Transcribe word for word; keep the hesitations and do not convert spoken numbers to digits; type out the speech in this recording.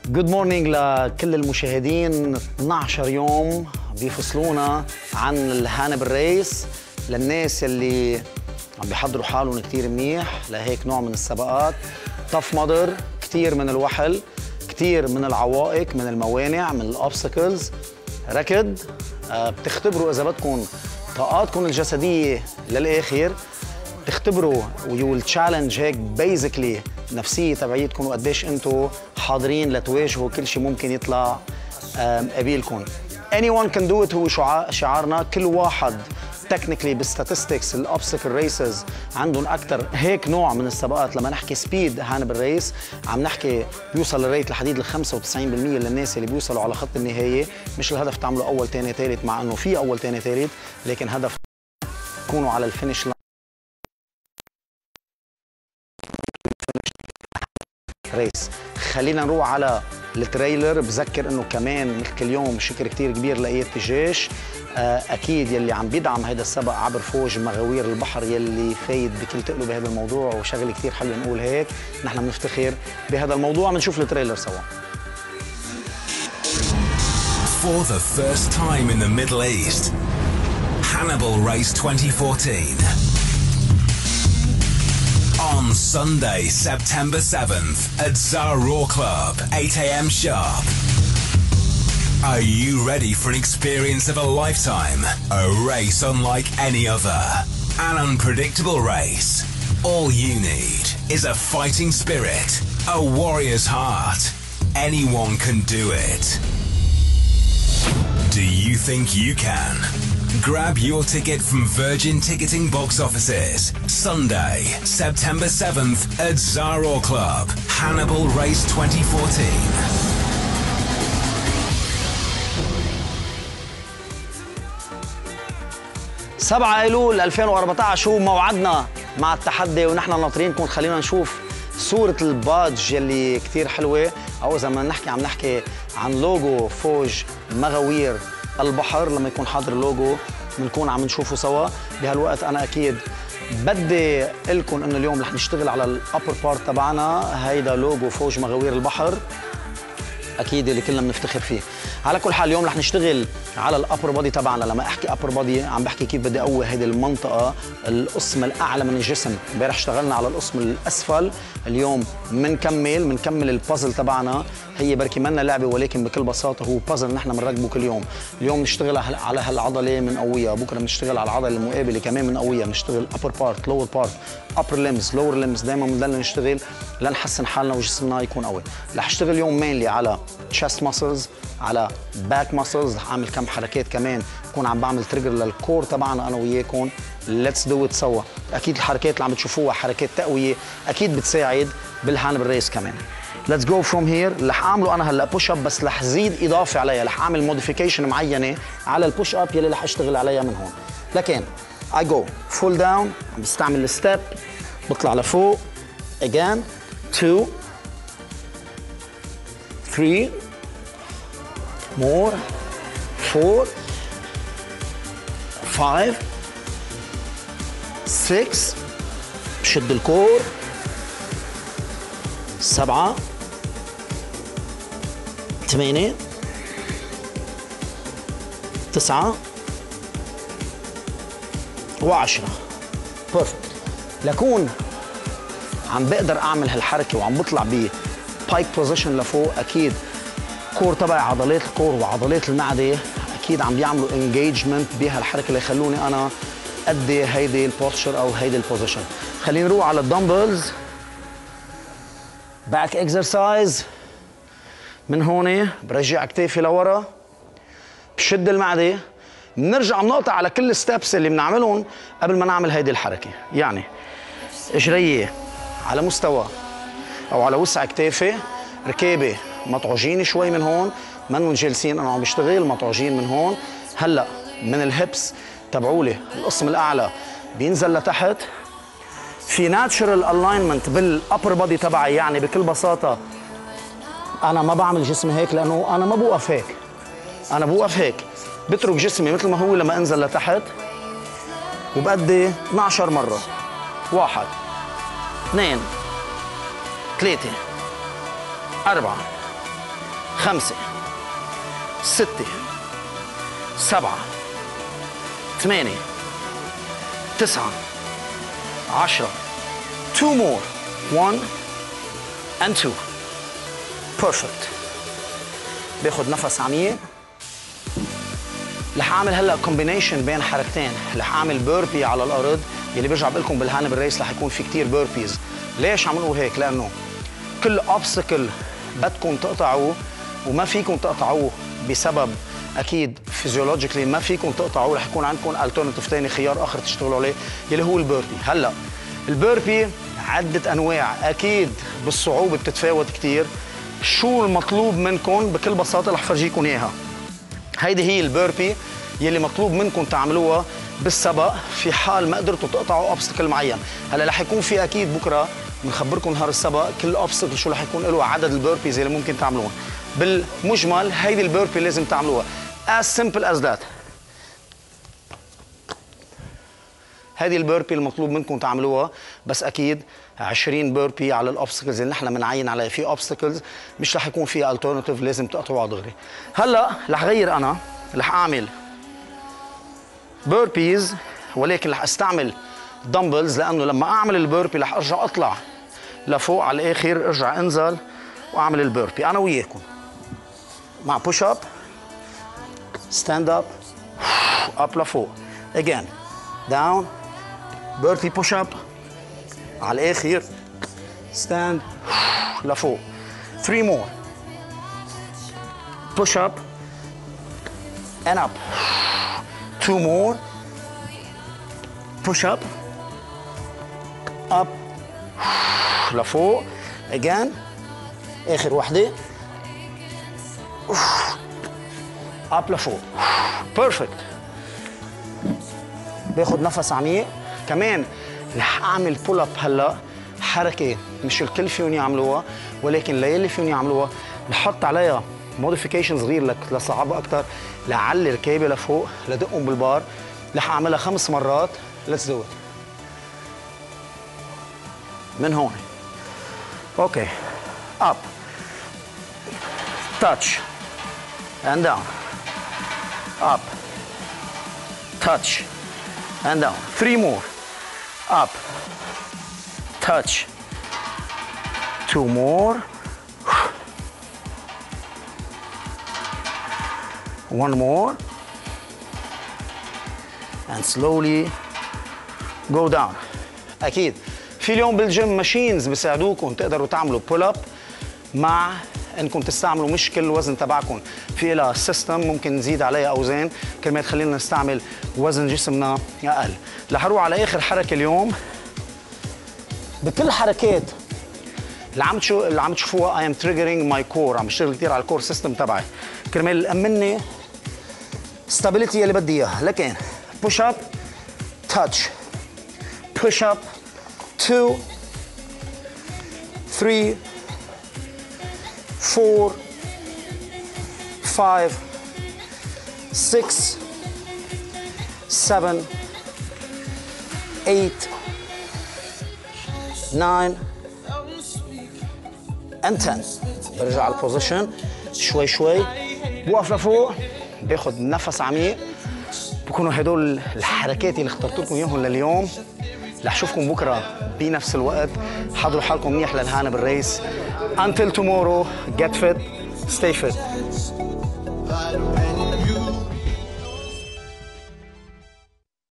جود مورنينج لكل المشاهدين. اثنعش يوم بيفصلونا عن الهانبل ريس للناس اللي عم بيحضروا حالهم كثير منيح لهيك نوع من السباقات. طف مدر، كثير من الوحل، كثير من العوائق، من الموانع، من الاوبستكلز. ركض، بتختبروا اذا بدكم طاقاتكم الجسديه للاخر، بتختبروا ويو تشالنج هيك بيزيكلي نفسيه تبعيتكم وقديش انتم حاضرين لتواجهوا كل شيء ممكن يطلع قبيلكم. anyone can do it هو شعارنا. كل واحد تكنيكلي بالستاتستكس الاوبستكل ريسز عندهم اكثر هيك نوع من السباقات. لما نحكي سبيد هانبل ريس عم نحكي بيوصل الريت لحديد ال خمسة وتسعين بالمية للناس اللي بيوصلوا على خط النهايه. مش الهدف تعملوا اول ثاني ثالث، مع انه في اول ثاني ثالث، لكن هدف تكونوا على الفينش لاين ريس. خلينا نروح على التريلر. بذكر انه كمان مثل كل يوم شكر كثير كبير لاية الجيش، اكيد يلي عم بيدعم هذا السبق عبر فوج مغاوير البحر يلي فايد بكل تقله بهذا الموضوع، وشغله كثير حلوه نقول هيك. نحن بنفتخر بهذا الموضوع. بنشوف التريلر سوا. For the first time in the Middle East, Hannibal Race twenty fourteen. On Sunday, September seventh at Zara Club, eight a m sharp. Are you ready for an experience of a lifetime? A race unlike any other. An unpredictable race. All you need is a fighting spirit, a warrior's heart. Anyone can do it. Do you think you can? Grab your ticket from Virgin Ticketing box offices. Sunday, September seventh at Zara Club, Hannibal Race twenty fourteen. سبعة أيلول ألفين وأربعطعش هو موعدنا مع التحدي، ونحن ناطرينكم. خلينا نشوف صورة البادج يلي كثير حلوة، أو إذا ما نحكي عم نحكي عن لوجو فوج مغاوير البحر. لما يكون حاضر اللوجو بنكون عم نشوفه سوا. بهالوقت أنا أكيد بدي لكم إنه اليوم رح نشتغل على الأبر بارت تبعنا. هيدا لوجو فوج مغاوير البحر اكيد اللي كلنا بنفتخر فيه. على كل حال اليوم رح نشتغل على الابر بودي تبعنا. لما احكي ابر بودي عم بحكي كيف بدي اقوي هيدي المنطقه، القسم الاعلى من الجسم. امبارح اشتغلنا على القسم الاسفل، اليوم بنكمل بنكمل البازل تبعنا. هي بركي منا لعبه، ولكن بكل بساطه هو بازل نحن بنركبه كل يوم. اليوم بنشتغل على هالعضله بنقويها، بكره بنشتغل على العضله المقابله كمان بنقويها. بنشتغل ابر بارت، لور بارت، ابر ليمز، لور ليمز. دائما بنضل نشتغل لنحسن حالنا وجسمنا يكون قوي. رح اشتغل اليوم مينلي على chest muscles، على back muscles. رح اعمل كم حركات كمان بكون عم بعمل تريجر للكور تبعنا انا وياكم. ليتس دو ات سوا. اكيد الحركات اللي عم بتشوفوها حركات تقويه اكيد بتساعد بالهانبل ريس كمان. ليتس جو فروم هير. رح اعمله انا هلا بوش اب، بس رح زيد اضافه عليها. رح اعمل موديفيكيشن معينه على البوش اب يلي رح اشتغل عليها من هون. لكن I go full down، عم بستعمل الستيب، بطلع لفوق again two three more four five six. بشد الكور. سبعة ثمانية تسعة وعشرة. بيرفكت. لكون عم بقدر اعمل هالحركه وعم بطلع ببايك بوزيشن لفوق، اكيد كور تبعي، عضلات الكور وعضلات المعده اكيد عم بيعملوا انجيجمنت بهالحركه اللي يخلوني انا ادي هيدي البوستشر او هيدي البوزيشن. خلينا نروح على الدمبلز. باك اكسرسايز. من هون برجع كتافي لورا، بشد المعده، بنرجع بنقطع على كل الستبس اللي بنعملهم قبل ما نعمل هيدي الحركه. يعني اجريه على مستوى او على وسع كتافي، ركابي مطعوجين شوي من هون، منهم جالسين انا عم بشتغل، مطعوجين من هون. هلا من الهبس تبعولي القسم الاعلى بينزل لتحت. في ناتشرال الاينمنت بالابر بودي تبعي، يعني بكل بساطه انا ما بعمل جسمي هيك لانه انا ما بوقف هيك. انا بوقف هيك، بترك جسمي مثل ما هو لما انزل لتحت، وبأدي اثنعش مره. واحد اثنين ثلاثة أربعة خمسة ستة سبعة ثمانية تسعة عشرة two more one and two perfect. باخد نفس عميق. رح اعمل هلا كومبينيشن بين حركتين، رح اعمل بيربي على الارض يلي برجع بقول لكم بالهانب الريس رح يكون في كثير بيربيز. ليش عم نقول هيك؟ لانه كل اوبستكل بدكم تقطعوه وما فيكم تقطعوه بسبب اكيد فيزيولوجيكلي ما فيكم تقطعوه، رح يكون عندكم الترناتيف ثاني، خيار اخر تشتغلوا عليه يلي هو البيربي. هلا البيربي عده انواع اكيد بالصعوبه بتتفاوت كثير. شو المطلوب منكم؟ بكل بساطه رح فرجيكم اياها. هيدي هي البيربي يلي مطلوب منكم تعملوها بالسبق في حال ما قدرتوا تقطعوا اوبستكل معين. هلا رح يكون في اكيد بكره بنخبركم نهار السبق كل اوبستكل شو رح يكون له عدد البيربيز اللي ممكن تعملوها. بالمجمل هيدي البيربي لازم تعملوها as simple as that. هيدي البيربي المطلوب منكم تعملوها، بس اكيد عشرين بيربي على الاوبستكلز اللي نحن بنعين عليها. في اوبستكلز مش رح يكون فيها الترناتيف لازم تقطعوها دغري. هلا رح غير، انا رح اعمل بيربيز ولكن رح استعمل دمبلز، لانه لما اعمل البيربي رح ارجع اطلع لفوق على الاخر، ارجع انزل واعمل البيربي انا وياكم مع بوش اب ستاند اب اب لفوق again down بيربي بوش اب على الاخر ستاند لفوق three more push up and up two more push up up لفوق again اخر وحده up لفوق perfect. باخد نفس عميق. كمان رح اعمل بول اب هلا، حركه مش الكل فيهم يعملوها ولكن ليلي فيهم يعملوها. نحط عليها موديفيكيشن صغير لك لصعبها اكثر، لعلي ركابي لفوق لدقهم بالبار. رح اعملها خمس مرات. ليتس دو ات من هون. اوكي اب تاتش and down up touch and down three more up touch two more one more and slowly go down. اكيد في اليوم بالجيم ماشينز بيساعدوكم تقدروا تعملوا بول اب مع انكم تستعملوا مش كل الوزن تبعكم، في لها سيستم ممكن نزيد عليها اوزان كرمال تخلينا نستعمل وزن جسمنا اقل. رح اروح على اخر حركه اليوم. بكل حركات اللي عم تشوفوا اللي عم تشوفوها I am triggering my core، عم بشتغل كثير على الكور سيستم تبعي كرمال يامنني ستابيليتي اللي بدي اياها. لكن بوش اب تاتش push up two three four five six seven eight nine and ten. برجع على البوزيشن شوي شوي، بوقف لفوق، باخد نفس عميق. بكونوا هدول الحركات اللي اخترت لكم اياهم لليوم. رح اشوفكم بكره بنفس الوقت. حضروا حالكم منيح للهانب الريس. Until tomorrow, get fit, stay fit.